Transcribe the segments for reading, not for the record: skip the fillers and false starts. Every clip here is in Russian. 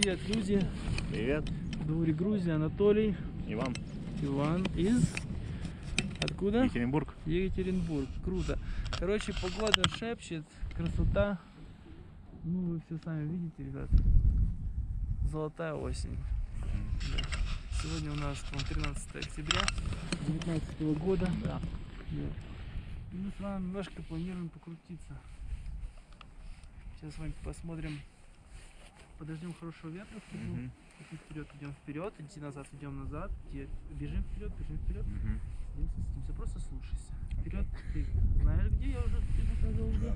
Привет, Грузия. Привет. Дворик Грузия, Анатолий. Иван. Иван из... Откуда? Екатеринбург. Екатеринбург. Круто. Короче, погода шепчет, красота. Ну, вы все сами видите, ребят. Золотая осень. Да. Сегодня у нас 13 октября 2019 года. Да. Да. И мы с вами немножко планируем покрутиться. Сейчас с вами посмотрим. Подождем хорошего ветра впереди. Идти вперед, идем вперед, идти назад, идем назад. Бежим вперед, бежим вперед. Садимся, просто слушайся. Вперед. Ты знаешь, где я уже показывал? Да.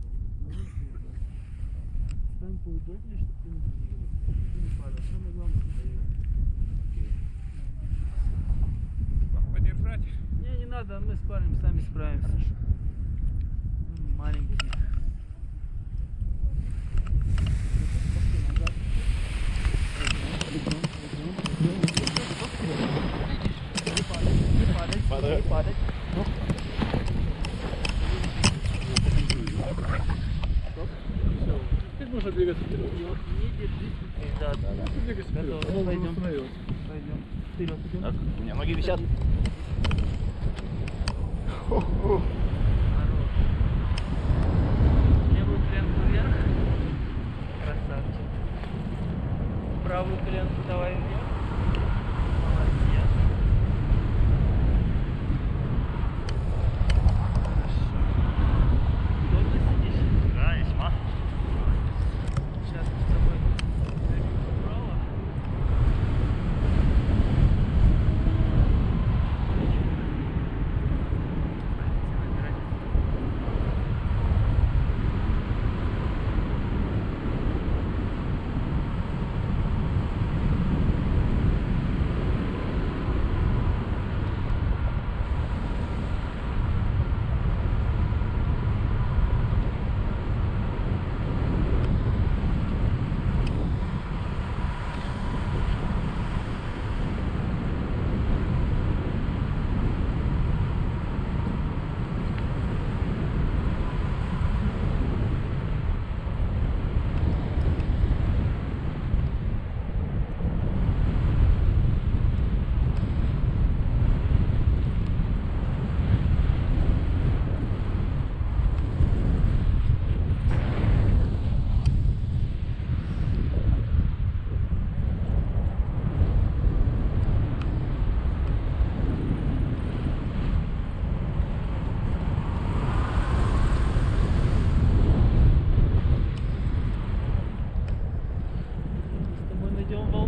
Стань поудобнее, чтобы ты не падал. Самое главное, Вам подержать? не надо, мы с парнем сами справимся. Маленькие. Не падать. Как можно двигаться вперед? Не держись. Да. Двигаться вперед. Готово. Пойдем. Пойдем. Вперед идем. Так, у меня ноги висят. Хорош. Левую коленку вверх. Красавчик. Правую коленку давай вверх. Молодец. Хорошо. Удобно сидишь? Да, весьма. Сейчас мы с тобой зайдем вправо. Мы найдем